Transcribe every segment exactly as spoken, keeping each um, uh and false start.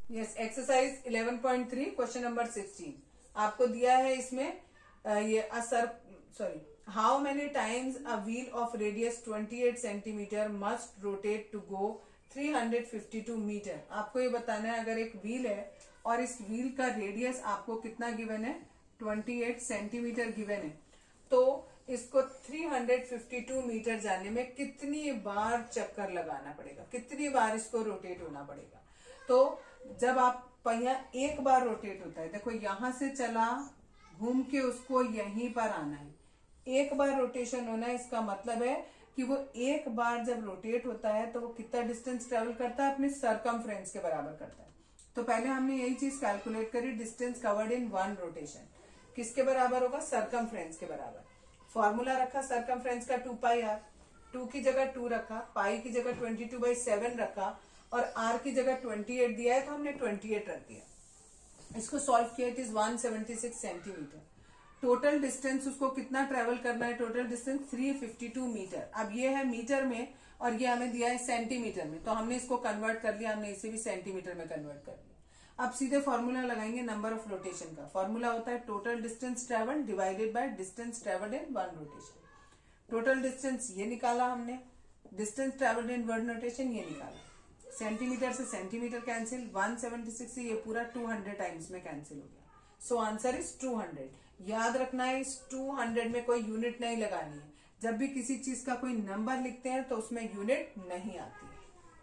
Yes, exercise eleven point three question number sixteen आपको दिया है इसमें आ, ये असर sorry how many times a wheel of radius twenty eight centimetre must rotate to go three hundred fifty two metre. आपको ये बताना है, अगर एक व्हील है और इस व्हील का रेडियस आपको कितना गिवन है, ट्वेंटी एट सेंटीमीटर गिवन है, तो इसको three hundred fifty two metre जाने में कितनी बार चक्कर लगाना पड़ेगा, कितनी बार इसको रोटेट होना पड़ेगा। तो जब आप पहिया एक बार रोटेट होता है, देखो यहां से चला, घूम के उसको यहीं पर आना है, एक बार रोटेशन होना है। इसका मतलब है कि वो एक बार जब रोटेट होता है तो वो कितना डिस्टेंस ट्रेवल करता है, अपने सरकमफ्रेंस के बराबर करता है। तो पहले हमने यही चीज कैलकुलेट करी, distance covered in one rotation किसके बराबर होगा, सरकमफ्रेंस के बराबर। फॉर्मूला रखा सरकमफ्रेंस का टू पाई आर, टू की जगह टू रखा, पाई की जगह ट्वेंटी टू बाई सेवन रखा और आर की जगह ट्वेंटी एट दिया है तो हमने ट्वेंटी एट रख दिया। इसको सॉल्व किया, it is one seventy six centimetre. Total distance उसको कितना ट्रेवल करना है, total distance three fifty two metre. अब ये है मीटर में और ये हमें दिया है सेंटीमीटर में, तो हमने इसको कन्वर्ट कर लिया, हमने इसे भी सेंटीमीटर में कन्वर्ट कर लिया। अब सीधे फॉर्मूला लगाएंगे नंबर ऑफ रोटेशन का। फॉर्मूला होता है total distance travelled divided by distance travelled in one rotation. Total distance ये निकाला हमने, distance travelled in one rotation ये निकाला। सेंटीमीटर से centimetre cancel, one seventy six से ये पूरा टू हंड्रेड टाइम्स में कैंसिल हो गया। So answer is two hundred. याद रखना है, इस टू हंड्रेड में कोई यूनिट नहीं लगानी है। जब भी किसी चीज का कोई नंबर लिखते हैं तो उसमें यूनिट नहीं आती है।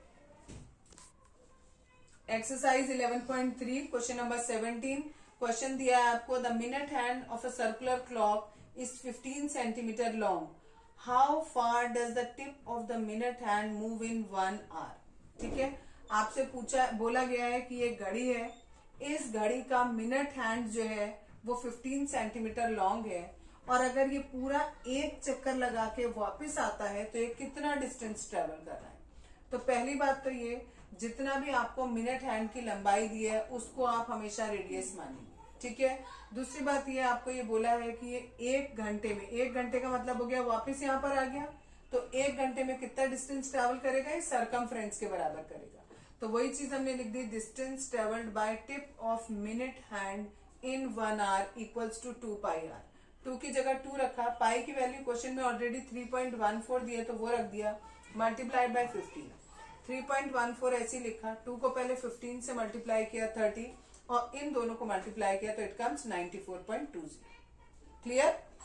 Exercise eleven point three question number seventeen. Question दिया है आपको, the minute hand of a circular clock is fifteen centimetre long, how far does the tip of the minute hand move in one hour. ठीक है, आपसे पूछा बोला गया है कि ये घड़ी है, इस घड़ी का मिनट हैंड जो है वो फिफ्टीन सेंटीमीटर लॉन्ग है और अगर ये पूरा एक चक्कर लगा के वापस आता है तो ये कितना डिस्टेंस ट्रेवल कर रहा है। तो पहली बात तो ये, जितना भी आपको मिनट हैंड की लंबाई दी है उसको आप हमेशा रेडियस मानेंगे। ठीक है, दूसरी बात ये आपको ये बोला है कि ये एक घंटे में, एक घंटे का मतलब हो गया वापस यहाँ पर आ गया, तो एक घंटे में कितना डिस्टेंस ट्रेवल करेगा, ये सरकमफ्रेंस के बराबर करेगा। तो वही चीज हमने लिख दी, distance travelled by tip of minute hand in one hour equals to two pi r. Two की जगह टू रखा, पाई की वैल्यू क्वेश्चन में already three point one four दिया तो वो रख दिया, multiplied by fifteen. Three point one four ऐसे लिखा, टू को पहले फिफ्टीन से मल्टीप्लाई किया थर्टी और इन दोनों को मल्टीप्लाई किया तो it comes ninety four point two zero. Clear.